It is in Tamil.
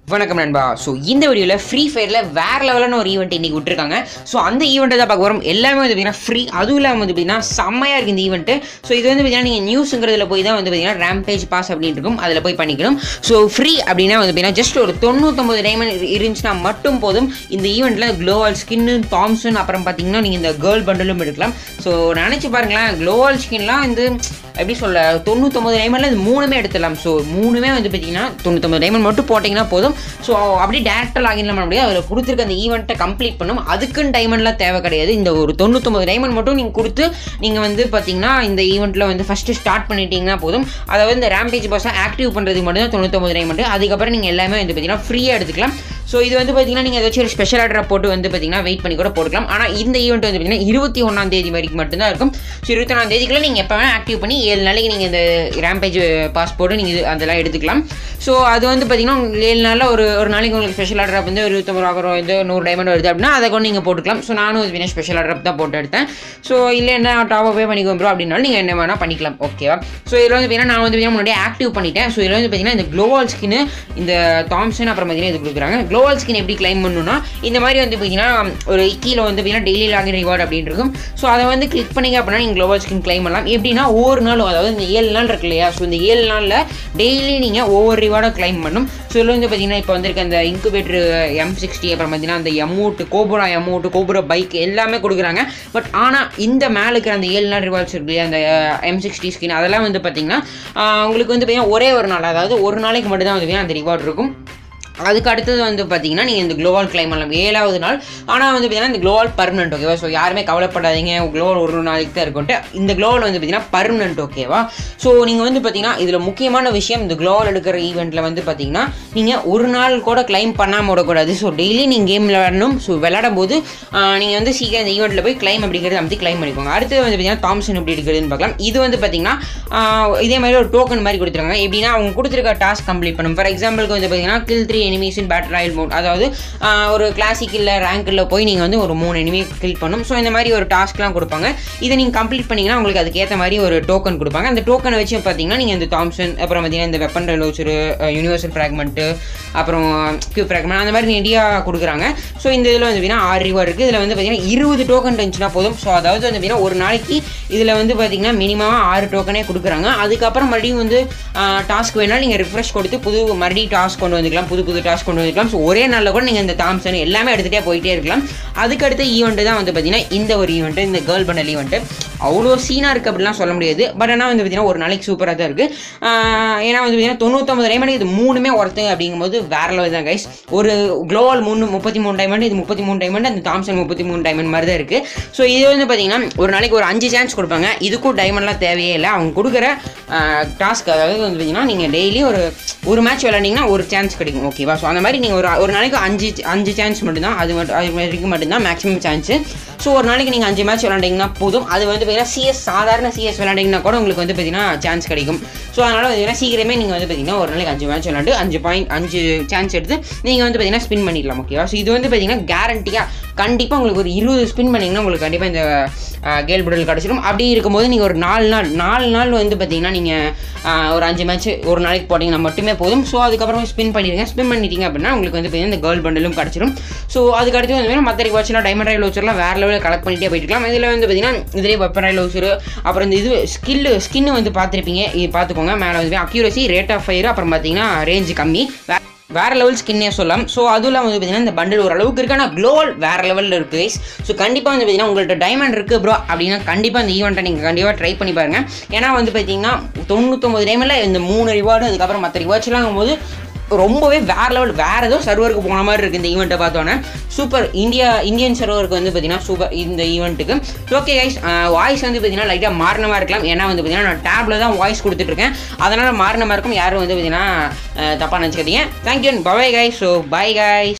வணக்கம் நண்பா. ஸோ இந்த வீடியோவில் ஃப்ரீ ஃபயரில் வேறு லெவலான ஒரு ஈவெண்ட் இன்றைக்கி விட்டுருக்காங்க. ஸோ அந்த ஈவெண்ட்டை தான் பார்க்க வரும். எல்லாமே வந்து பார்த்தீங்கன்னா ஃப்ரீ, அதுவும் இல்லாமல் வந்து பார்த்தீங்கன்னா செம்மையாக இருக்குது இந்த ஈவெண்ட்டு. ஸோ இது வந்து பார்த்தீங்கன்னா நீங்கள் நியூஸுங்கிறதுல போய் தான் வந்து பார்த்தீங்கன்னா ரேம்பேஜ் பாஸ் அப்படின்னு இருக்கும், அதில் போய் பண்ணிக்கணும். ஸோ ஃப்ரீ அப்படின்னா வந்து பார்த்தீங்கன்னா ஜஸ்ட் ஒரு 99 டைமண்ட் இருந்துச்சுன்னா மட்டும் போதும். இந்த ஈவெண்ட்டில் க்ளோவால் ஸ்கின்னு, தாம்சன், அப்புறம் பார்த்தீங்கன்னா நீங்கள் இந்த கேர்ள் பண்டலும் எடுக்கலாம். ஸோ நினச்சி பாருங்களேன், க்ளோவால் ஸ்கின்லாம் வந்து எப்படி சொல்ல 99 டைமண்டில் இது மூணுமே எடுத்துடலாம். ஸோ மூணுமே வந்து பார்த்தீங்கன்னா 99 டைமண்ட் மட்டும் போட்டிங்கன்னா போதும். ஸோ அப்படியே டேரெக்டாக லாகின்லாம் பண்ண முடியாது. அதில் கொடுத்துருக்க அந்த ஈவெண்ட்டை கம்ப்ளீட் பண்ணும். அதுக்குன்னு டைமண்ட்லாம் தேவை கிடையாது. இந்த ஒரு 99 டைமண்ட் மட்டும் நீங்கள் கொடுத்து நீங்கள் வந்து பார்த்தீங்கன்னா இந்த ஈவெண்ட்டில் வந்து ஃபஸ்ட்டு ஸ்டார்ட் பண்ணிட்டீங்கன்னா போதும். அதாவது இந்த ரேம்பேஜ் பாஸை ஆக்டிவ் பண்ணுறதுக்கு மட்டும் தான் 99 டைமண்ட். அதுக்கப்புறம் நீங்கள் எல்லாமே வந்து பார்த்தீங்கன்னா ஃப்ரீயாக எடுத்துக்கலாம். ஸோ இது வந்து பார்த்தீங்கன்னா நீங்கள் ஏதாச்சும் ஒரு ஸ்பெஷல் ஆர்டரை போட்டு வந்து பார்த்தீங்கன்னா வெயிட் பண்ணி கூட போட்டுக்கலாம். ஆனால் இந்த ஈவெண்ட் வந்து பார்த்தீங்கன்னா 21ஆம் தேதி வரைக்கும் மட்டும்தான் இருக்கும். ஸோ 21ஆம் தேதிக்குள்ளே நீங்கள் எப்போ வேணால் ஆக்டிவ் பண்ணி 7 நாளைக்கு நீங்கள் இந்த ரேம்பேஜ் பாஸ்போர்ட்டு நீங்கள் அதெல்லாம் எடுத்துக்கலாம். ஸோ அது வந்து பார்த்தீங்கன்னா 7 நாளில் ஒரு நாளைக்கு உங்களுக்கு ஸ்பெஷல் ஆர்டர் வந்து ஒரு 29 ரூபா இது 100 டைமண்ட் வருது அப்படின்னா அதை கொண்டு நீங்கள் போட்டுக்கலாம். ஸோ நானும் இது ஸ்பெஷல் ஆர்டர் தான் போட்டு எடுத்தேன். ஸோ இல்லை என்ன டாப் பே பண்ணிக்கோம் ப்ரோ அப்படின்னாலும் நீங்கள் என்ன வேணால் பண்ணிக்கலாம். ஓகேவா? ஸோ இதில் வந்து பார்த்தீங்கன்னா நான் வந்து பார்த்தீங்கன்னா முன்னாடியே ஆக்டிவ் பண்ணிட்டேன். ஸோ இதில் வந்து பார்த்தீங்கன்னா இந்த க்ளோவால் ஸ்கின்னு, இந்த தாம்சன், அப்புறம் பார்த்தீங்கன்னா இது கொடுக்குறாங்க. க்ளோவால் ஸ்கின் எப்படி கிளைம் பண்ணணும்னா இந்த மாதிரி வந்து பார்த்தீங்கன்னா ஒரு கீழே வந்து பார்த்தீங்கன்னா டெய்லி லாகின் ரிவார்டு அப்படின்னு இருக்கும். ஸோ அதை வந்து கிளிக் பண்ணிங்க அப்படின்னா நீங்கள் க்ளோவால் ஸ்கின் கிளைம் பண்ணலாம். எப்படின்னா ஒவ்வொரு நாளும், அதாவது இந்த 7 நாள் இருக்கு இல்லையா, ஸோ இந்த 7 நாளில் டெய்லி நீங்கள் ஒவ்வொரு ரிவார்டை கிளைம் பண்ணணும். ஸோ இதில் வந்து பார்த்தீங்கன்னா இப்போ வந்திருக்க அந்த இன்குபேட்டர் M60, அப்புறம் பார்த்தீங்கன்னா அந்த M கோபுரா கோபுரா பைக் எல்லாமே கொடுக்குறாங்க. பட் ஆனால் இந்த மேலுக்கு அந்த 7 நாள் ரிவார்ட்ஸ் இருக்கு இல்லையா, அந்த M60 ஸ்கின், அதெல்லாம் வந்து பார்த்தீங்கன்னா உங்களுக்கு வந்து பார்த்தீங்கன்னா ஒரே ஒரு நாள், அதாவது ஒரு நாளைக்கு மட்டும் தான் வந்து அந்த ரிவார்டு இருக்கும். அதுக்கு அடுத்தது வந்து பார்த்தீங்கன்னா நீங்கள் இந்த க்ளோவால் கிளைம் பண்ணலாம் 7வது நாள். ஆனால் வந்து பார்த்தீங்கன்னா இந்த க்ளோவால் பர்மனெண்ட். ஓகேவா? ஸோ யாருமே கவலைப்படாதீங்க, க்ளோவால் ஒரு நாளைக்கு தான் இருக்கும்ட்டு. இந்த க்ளோவால் வந்து பார்த்தீங்கன்னா பர்மனெண்ட். ஓகேவா? ஸோ நீங்கள் வந்து பார்த்தீங்கன்னா இதில் முக்கியமான விஷயம், இந்த க்ளோவால் எடுக்கிற ஈவெண்ட்டில் வந்து பார்த்தீங்கன்னா நீங்கள் ஒரு நாள் கூட கிளைம் பண்ணாமல் விடக்கூடாது. ஸோ டெய்லி நீங்கள் கேம் விளையாடணும். ஸோ விளையாடும் போது நீங்கள் வந்து சீக்கிரம் இந்த ஈவெண்ட்டில் போய் கிளைம் அப்படிங்கிறது அமைத்து கிளைம் பண்ணிக்கோங்க. அடுத்தது வந்து பார்த்தீங்கன்னா தாம்சன் எப்படி எடுக்கிறதுன்னு பார்க்கலாம். இது வந்து பார்த்தீங்கன்னா இதே மாதிரி ஒரு டோக்கன் மாதிரி கொடுத்துருக்காங்க. எப்படின்னா அவங்க கொடுத்துருக்க டாஸ்க் கம்ப்ளீட் பண்ணும். ஃபார் எக்ஸாம்பிளுக்கு வந்து பார்த்தீங்கன்னா kill 3 enemies in battle royale mode, அதாவது ஒரு கிளாசிக் இல்லை ரேங்கில் போய் நீங்கள் வந்து ஒரு 3 எனிமி கில் பண்ணும். ஸோ இந்த மாதிரி ஒரு டாஸ்க்லாம் கொடுப்பாங்க. இதை நீங்கள் கம்ப்ளீட் பண்ணிங்கன்னா உங்களுக்கு அதுக்கேற்ற மாதிரி ஒரு டோக்கன் கொடுப்பாங்க. அந்த டோக்கனை வச்சு பார்த்தீங்கன்னா நீங்கள் இந்த தாம்சன், அப்புறம் பார்த்தீங்கன்னா இந்த வெப்பன் ரிலோச்சரு, யூனிவர்சல் ஃப்ராக்மெண்ட்டு, அப்புறம் கியூ ஃப்ராக்மெண்ட், அந்த மாதிரி நிறையா கொடுக்குறாங்க. ஸோ இந்த இதில் வந்து பார்த்தீங்கன்னா 6 ரிவார்டு இருக்குது. இதில் வந்து பார்த்தீங்கன்னா 20 டோக்கன் இருந்துச்சுன்னா போதும். ஸோ அதாவது வந்து பார்த்தீங்கன்னா ஒரு நாளைக்கு இதில் வந்து பார்த்தீங்கன்னா மினிமம் 6 டோக்கனே கொடுக்குறாங்க. அதுக்கப்புறம் மறுபடியும் வந்து டாஸ்க் வேணாலும் நீங்கள் ரிஃப்ரெஷ் கொடுத்து மறுபடியும் டாஸ்க் கொண்டு வந்துக்கலாம், புது டாஸ்க் கொண்டு வந்துக்கலாம். ஸோ ஒரே நாளில் கூட நீங்கள் இந்த தாம்சன் எல்லாமே எடுத்துகிட்டே போயிட்டே இருக்கலாம். அதுக்கடுத்த ஈவெண்ட்டு தான் வந்து பார்த்தீங்கன்னா இந்த ஒரு ஈவெண்ட்டு, இந்த கேர்ள் பண்டல் ஈவெண்ட்டு. அவ்வளோ சீனாக இருக்குது அப்படிலாம் சொல்ல முடியாது. பட் ஆனால் வந்து பார்த்தீங்கன்னா ஒரு நாளைக்கு சூப்பராக தான் இருக்குது. ஏன்னா வந்து பார்த்தீங்கன்னா 99 டைமண்ட் இது மூணுமே ஒருத்து அப்படிங்கும்போது வேறு லெவல் தான் கைஸ். ஒரு க்ளோவால் 33 டைமண்ட், இது 33 டைமண்ட், அந்த தாம்சன் 33 டைமண்ட் மாதிரி தான் இருக்குது. ஸோ இது வந்து பார்த்தீங்கன்னா ஒரு நாளைக்கு ஒரு 5 சான்ஸ் கொடுப்பாங்க. இதுக்கும் டைமண்ட்லாம் தேவையே இல்லை. அவங்க கொடுக்குற டாஸ்க், அதாவது வந்து பார்த்தீங்கன்னா நீங்கள் டெய்லி ஒரு மேட்ச் விளையாண்டிங்கன்னா ஒரு சான்ஸ் கிடைக்கும். ஓகேவா? ஸோ அந்த மாதிரி நீங்கள் ஒரு நாளைக்கு 5 சான்ஸ் மட்டும்தான், அது வரைக்கும் மட்டும்தான் மேக்ஸிமம் சான்ஸு. ஸோ ஒரு நாளைக்கு நீங்கள் 5 மேட்ச் விளையாண்டிங்கன்னா போதும். அது வந்து பார்த்தீங்கன்னா சாதாரண CS விளையாண்டிங்கன்னா கூட உங்களுக்கு வந்து பார்த்தீங்கன்னா சான்ஸ் கிடைக்கும். ஸோ அதனால் பார்த்தீங்கன்னா சீக்கிரமே நீங்கள் வந்து பார்த்தீங்கன்னா ஒரு நாளைக்கு 5 மேட்ச் விளையாண்டு 5 சான்ஸ் எடுத்து நீங்கள் வந்து பார்த்தீங்கன்னா ஸ்பின் பண்ணிடலாம். ஓகேவா? ஸோ இது வந்து பார்த்தீங்கன்னா கேரண்டியாக கண்டிப்பாக உங்களுக்கு ஒரு 20 ஸ்பின் பண்ணிங்கன்னா உங்களுக்கு கண்டிப்பாக இந்த கேர்ள் பண்டல் கிடச்சிடும். அப்படி இருக்கும்போது நீங்கள் ஒரு 4 நாள் வந்து பார்த்தீங்கன்னா நீங்கள் ஒரு 5 மேட்ச் ஒரு நாளைக்கு போட்டிங்கன்னா மட்டுமே போதும். ஸோ அதுக்கப்புறம் ஸ்பின் பண்ணிட்டீங்க அப்படின்னா உங்களுக்கு வந்து பார்த்தீங்கன்னா இந்த கேர்ள் பண்டலும் கிடச்சிடும். ஸோ அதுக்கடுத்து வந்து மற்ற ரிவார்ட்ஸ்லாம் டைமண்ட் ராயல் வவுச்சர்லாம் வேறு லெவலில் கலெக்ட் பண்ணிட்டே போயிட்டு இருக்கலாம். இதில் வந்து பார்த்தீங்கன்னா இதிலே வெப்பன் ராயல் வவுச்சர், அப்புறம் இந்த இது ஸ்கின்னு வந்து பார்த்துருப்பீங்க. இது பார்த்துக்கோங்க. மேலே வந்து அக்யூரசி, ரேட் ஆஃப் ஃபயர், அப்புறம் பார்த்தீங்கன்னா ரேஞ்சு கம்மி, வேறு லெவல் ஸ்கின்னே சொல்லலாம். ஸோ அதுவும் வந்து பார்த்தீங்கன்னா இந்த பண்டில் ஓரளவுக்கு இருக்குது. ஆனால் க்ளோவால் வேறு லெவலில் இருக்குது கைஸ். ஸோ கண்டிப்பாக வந்து பார்த்தீங்கன்னா உங்கள்கிட்ட டைமண்ட் இருக்குது ப்ரோ அப்படின்னா கண்டிப்பாக இந்த ஈவெண்ட்டை நீங்கள் கண்டிப்பாக ட்ரை பண்ணி பாருங்கள். ஏன்னா வந்து பார்த்தீங்கன்னா 99 டைமில் இந்த 3 ரிவார்டு, அதுக்கப்புறம் மற்ற ரிவார்ட்ஸ்லாம் போது ரொம்பவே வேறு லெவல், வேறு ஏதோ சர்வருக்கு போன மாதிரி இருக்குது இந்த ஈவெண்ட்டை பார்த்தோன்னே. சூப்பர். இந்தியன் சர்வருக்கு வந்து பார்த்தீங்கன்னா சூப்பர் இந்த ஈவெண்ட்டுக்கு. ஓகே கைஸ், வாய்ஸ் வந்து பார்த்தீங்கன்னா லைட்டாக மாறினமாக இருக்கலாம். ஏன்னா வந்து பார்த்தீங்கன்னா நான் டேப்பில் தான் வாய்ஸ் கொடுத்துட்ருக்கேன், அதனால் மாறினமாக இருக்கும். யாரும் வந்து பார்த்தீங்கன்னா தப்பாக நினச்சிக்காதீங்க. Thank you, bye guys. So bye guys.